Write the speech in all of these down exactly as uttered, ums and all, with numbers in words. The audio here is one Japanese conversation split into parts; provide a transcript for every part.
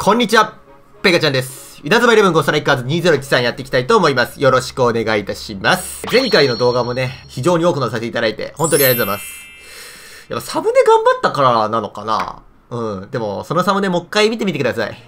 こんにちは、ペガちゃんです。稲妻イレブンゴーストライカーズにせんじゅうさんやっていきたいと思います。よろしくお願いいたします。前回の動画もね、非常に多く載せていただいて、本当にありがとうございます。やっぱサムネ頑張ったからなのかな。うん。でも、そのサムネもう一回見てみてください。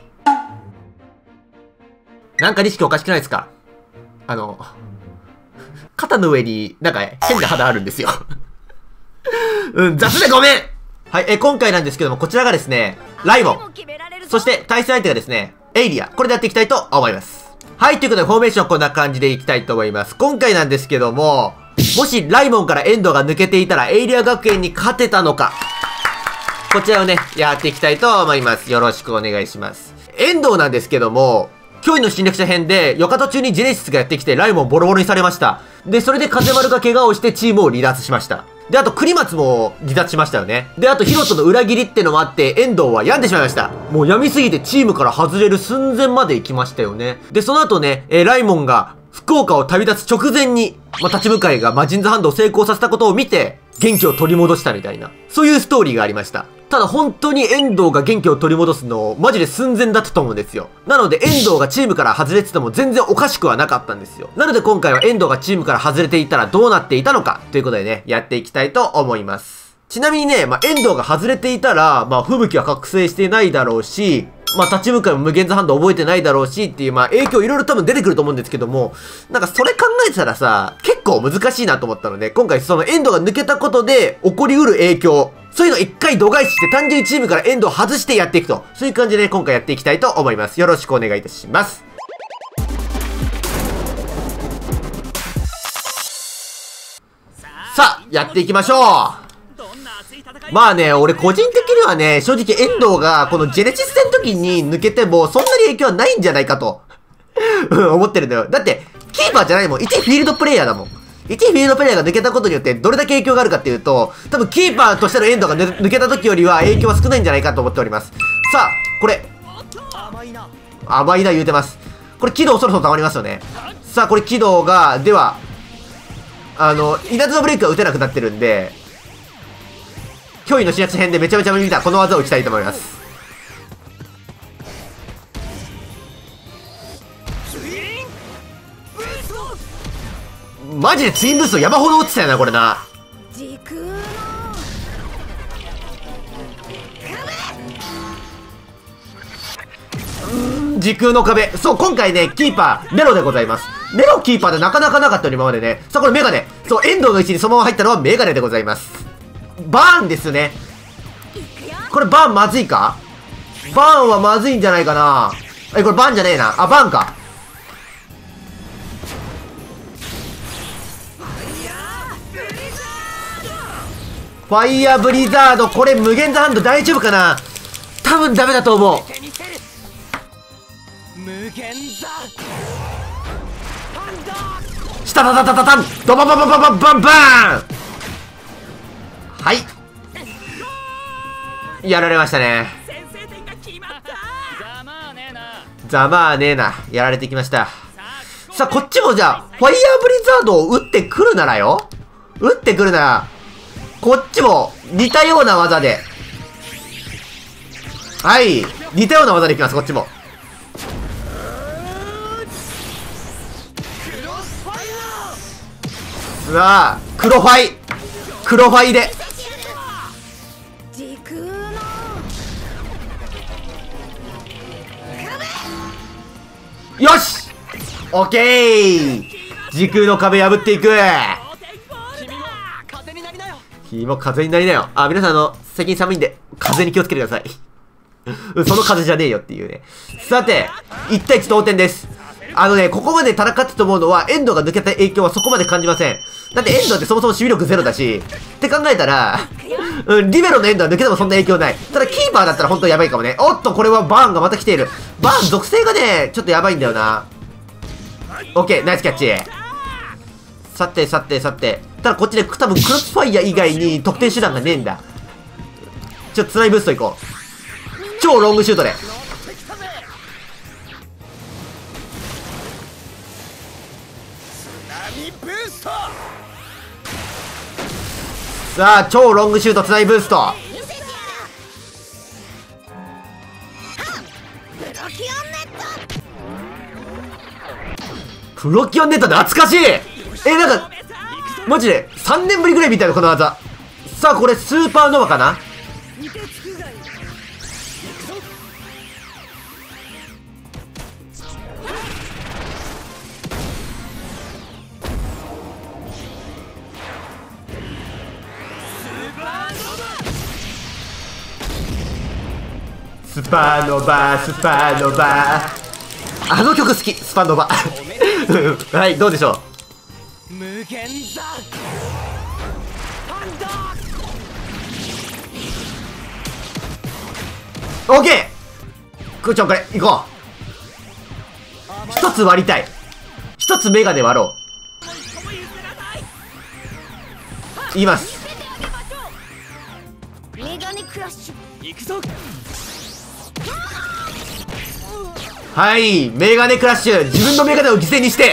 なんか意識おかしくないですか？あの、肩の上になんか変な肌あるんですよ。うん、雑でごめん。はい、え、今回なんですけども、こちらがですね、ライモン。そして対戦相手がですね、エイリア。これでやっていきたいと思います。はい、ということでフォーメーションこんな感じでいきたいと思います。今回なんですけども、もしライモンからエンドが抜けていたらエイリア学園に勝てたのか。こちらをね、やっていきたいと思います。よろしくお願いします。エンドなんですけども、驚異の侵略者編で、ヨカト中にジェネシスがやってきて、ライモンボロボロにされました。で、それで風丸が怪我をしてチームを離脱しました。で、あと、栗松も離脱しましたよね。で、あと、ヒロトの裏切りってのもあって、遠藤は病んでしまいました。もう病みすぎてチームから外れる寸前まで行きましたよね。で、その後ね、えー、ライモンが福岡を旅立つ直前に、まあ、立ち向かいが魔人ズハンドを成功させたことを見て、元気を取り戻したみたいな、そういうストーリーがありました。ただ本当に遠藤が元気を取り戻すの、マジで寸前だったと思うんですよ。なので遠藤がチームから外れてても全然おかしくはなかったんですよ。なので今回は遠藤がチームから外れていたらどうなっていたのか、ということでね、やっていきたいと思います。ちなみにね、まあ、遠藤が外れていたら、まあ、吹雪は覚醒してないだろうし、まあ、立ち向かいも無限ズハンド覚えてないだろうしっていう、まあ、影響いろいろ多分出てくると思うんですけども、なんかそれ考えてたらさ、結構難しいなと思ったので、今回その遠藤が抜けたことで起こりうる影響、そういうのを一回度外視して単純にチームから遠藤を外してやっていくと、そういう感じで、ね、今回やっていきたいと思います。よろしくお願いいたします。さあ、やっていきましょう。まあね、俺個人的にはね、正直遠藤がこのジェネシス戦の時に抜けてもそんなに影響はないんじゃないかと思ってるんだよ。だって、キーパーじゃないもん。いちフィールドプレイヤーだもん。いちフィールドプレイヤーが抜けたことによってどれだけ影響があるかっていうと、多分キーパーとしての遠藤が抜けた時よりは影響は少ないんじゃないかと思っております。さあ、これ。甘いな。甘いな言うてます。これ、軌道そろそろ溜まりますよね。さあ、これ軌道が、では、あの、稲妻ブレイクが打てなくなってるんで、脅威の指圧編でめちゃめちゃ見たこの技を打ちたいと思います。マジでツインブースト山ほど落ちたよなこれな。時空の壁。時空の壁。そう、今回ねキーパーメロでございます。メロキーパーでなかなかなかったよ今までね。さあこれメガネ。そう、遠藤の位置にそのまま入ったのはメガネでございます。バーンですね。これバーンまずいか？バーンはまずいんじゃないかな。え、これバーンじゃねえな。あ、バーンか。ファイヤーブリザード。これ無限ザハンド大丈夫かな？多分ダメだと思う。無限ザしたたたたたたんドババババババンバーン。はい、やられましたね。ざまあねえな。やられてきました。さあこっちもじゃあファイヤーブリザードを打ってくるならよ、打ってくるならこっちも似たような技で、はい、似たような技でいきます。こっちもさあ黒ファイ黒ファイでよしオッケー。時空の壁破っていく。君も風になりなよ。あ、皆さんあの最近寒いんで風に気をつけてください。その風じゃねえよっていうね。さていちたいいち同点です。あのね、ここまで戦ってと思うのは、遠藤が抜けた影響はそこまで感じません。だって遠藤ってそもそも守備力ゼロだし、って考えたら、うん、リベロの遠藤は抜けてもそんな影響ない。ただキーパーだったら本当やばいかもね。おっと、これはバーンがまた来ている。バーン属性がね、ちょっとやばいんだよな。オッケー、ナイスキャッチ。さてさてさて。ただこっちで多分クロスファイヤー以外に得点手段がねえんだ。ちょっとツナイブーストいこう。超ロングシュートで。さあ超ロングシュートつないブースト。 プロキオンネット懐かしい。え、なんか、マジで、さんねんぶりぐらいみたいな、この技。さあ、これ、スーパーノヴァかな。スパーノバー、スパーノバー。あの曲好き、スパノバ。はい、どうでしょう。無限ザオッケー。くーちゃん、これ行こう。一つ割りたい。一つメガで割ろう。言います。メガネクラッシュ行くぞ。はい、メガネクラッシュ。自分のメガネを犠牲にして。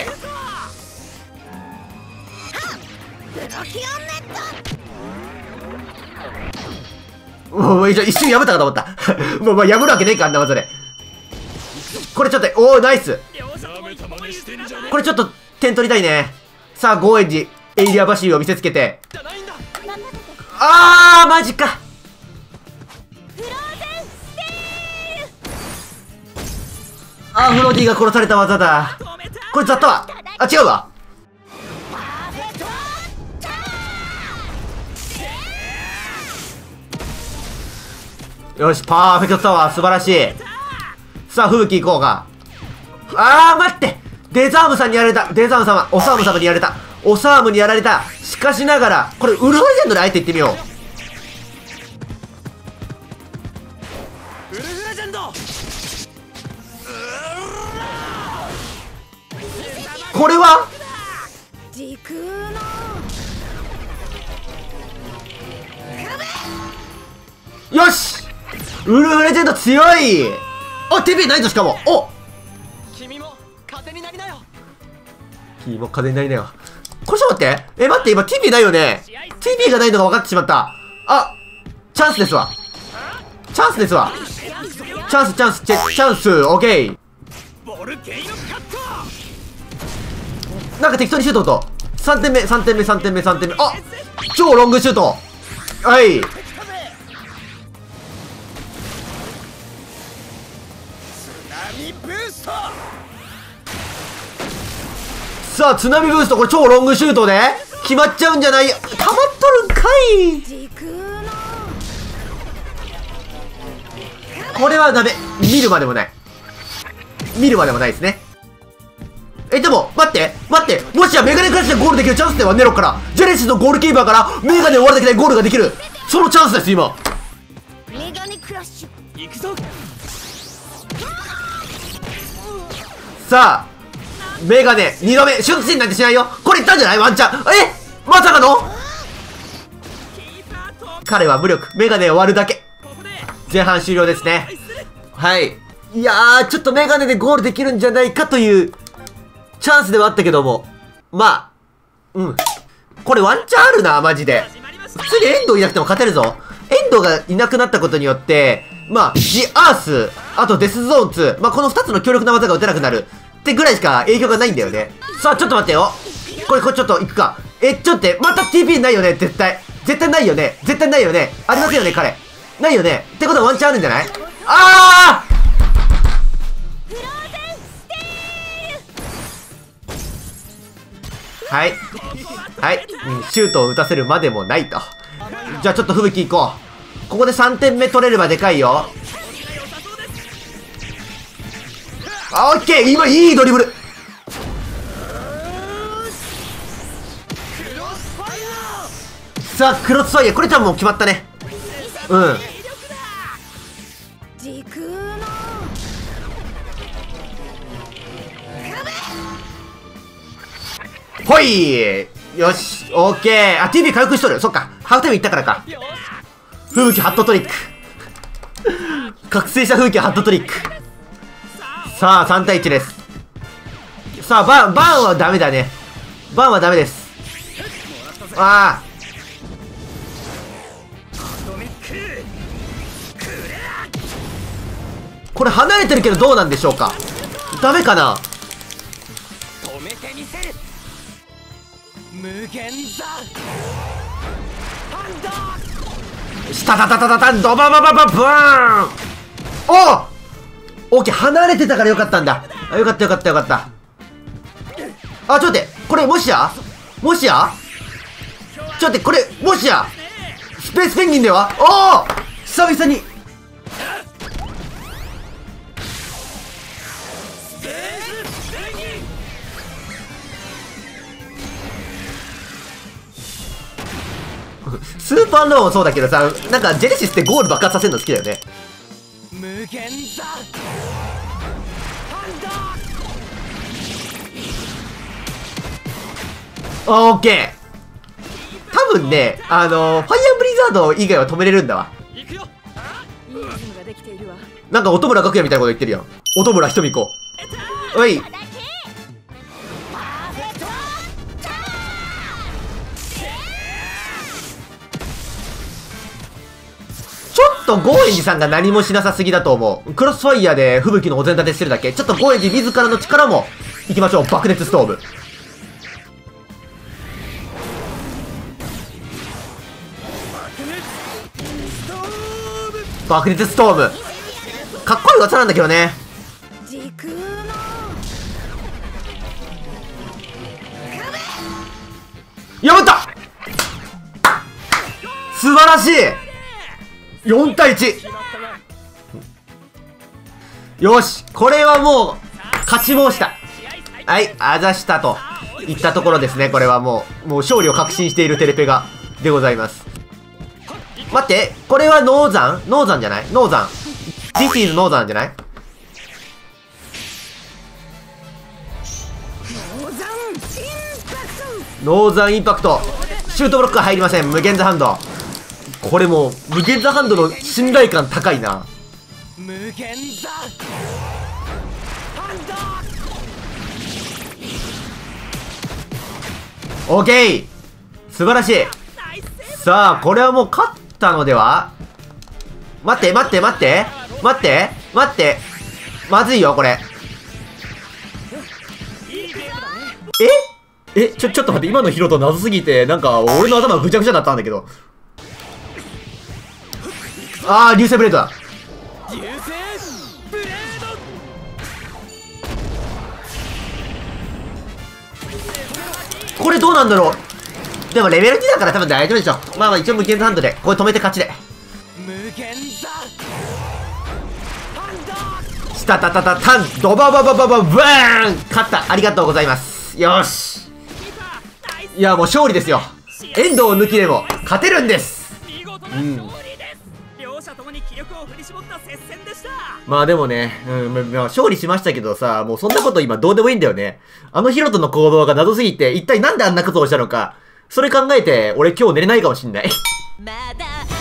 もう一瞬破ったかと思った。もう、まあ、破るわけねえか、あんな技で。これちょっと、おお、ナイス。これちょっと、点取りたいね。さあ、ゴーエンジ、エイリアバシーを見せつけて。あー、マジか。あー、フロディが殺された技だ。これ雑多わ。あ、違うわ。よし、パーフェクトタワー、素晴らしい。さあ、吹雪行こうか。あー、待って。デザームさんにやられた。デザーム様、オサーム様にやられた。オサームにやられた。しかしながら、これ、ウルフレジェンドであえていってみよう。ウルフレジェンド。これは時空のよし、ウルフレジェンド強い。あ、ティーピー ないぞ。しかも、お、君も風になりなよ。君も風になりなよ。これちょっと待って。え、待って、今 ティーピー ないよね。 ティーピー がないのが分かってしまった。あ、チャンスですわ。チャンスですわ。チャンスチャンスチェチャンス。オッケー。なんか適当にシュートとさんてんめさんてんめさんてんめさんてんめ。あ、超ロングシュート。はい、さあ津波ブースト。これ超ロングシュートで決まっちゃうんじゃない。たまっとるんかい。これはダメ。見るまでもない。見るまでもないですね。え、でも、待って、待って、もしやメガネクラッシュでゴールできるチャンスではネロから、ジェネシスのゴールキーパーからメガネを割るだけでゴールができる。そのチャンスです、今。メガネクラッシュ、行くぞ。さあ、メガネ、にどめ、シュートシーンなんてしないよ。これいったんじゃないワンチャン。え、まさかの彼は無力。メガネを割るだけ。前半終了ですね。はい。いやー、ちょっとメガネでゴールできるんじゃないかという、チャンスではあったけども。まあ、うん。これワンチャンあるな、マジで。普通に遠藤いなくても勝てるぞ。遠藤がいなくなったことによって、まあ、ジ・アース、あとデスゾーンツー、まあ、このふたつの強力な技が打てなくなる。ってぐらいしか影響がないんだよね。さあ、ちょっと待ってよ。これ、これちょっと行くか。え、ちょっと待って、また ティーピー ないよね、絶対。絶対ないよね。絶対ないよね。ありますよね、彼。ないよね。ってことはワンチャンあるんじゃない？あー！はい。はい、うん。シュートを打たせるまでもないと。じゃあちょっと吹雪行こう。ここでさんてんめ取れればでかいよ。あ、オッケー。今いいドリブル。さあ、クロスファイヤー。これ多分もう決まったね。うん。ほい。よし、オッケー。あ、ティーピー 回復しとる。そっか。ハーフタイムいったからか。吹雪ハットトリック。覚醒した吹雪ハットトリック。さあ、さんたいいちです。さあ、バン、バンはダメだね。バンはダメです。ああ。これ離れてるけどどうなんでしょうか。ダメかな。 したたたたたたんドババババブーン。おおオッケー、離れてたからよかったんだ。あ、よかったよかったよかった。あ、ちょっと待って、これもしやもしやちょっと待って、これもしやスペースペンギンでは。おお久々にスーパーノーもそうだけどさ、なんかジェネシスってゴール爆発させるの好きだよね。無限座オッケー。多分ね、あのー、ファイアーブリザード以外は止めれるんだわ。なんか音村学園みたいなこと言ってるやん。音村ひとみこ。おい。ちょっとゴーエンジさんが何もしなさすぎだと思う。クロスファイヤーで吹雪のお膳立てしてるだけ。ちょっとゴーエンジ自らの力もいきましょう。爆熱ストーブ。爆熱ストーム。かっこいい技なんだけどね。やった素晴らしい。よんたいいち。よし、これはもう勝ち申した。はい、あざしたといったところですね。これはもうもう勝利を確信しているテレペガでございます。待って、これはノーザンノーザンじゃないノーザン。This is ノーザンじゃないノーザンインパクト。シュートブロックは入りません。無限ザハンド。これもう無限ザハンドの信頼感高いな。無限ザハンド。オーケー、素晴らしい。さあこれはもう勝ったのでは。待って待って待って待って待って、まずいよこれ。ええ、ちょ、ちょっと待って、今のヒロト謎すぎて、なんか、俺の頭ぐちゃぐちゃだったんだけど。あー、流星ブレードだ。これどうなんだろう。でもレベルにだから多分大丈夫でしょ。まあまあ一応無限ハンドで、これ止めて勝ちで。したたたたたん、ドババババババーン。勝った。ありがとうございます。よし。いやもう勝利ですよ。遠藤抜きでも勝てるんです。うん、まあでもね、うん、まあ、勝利しましたけどさ、もうそんなこと今どうでもいいんだよね。あのヒロトの行動が謎すぎて、一体なんであんなことをしたのか、それ考えて俺今日寝れないかもしんない。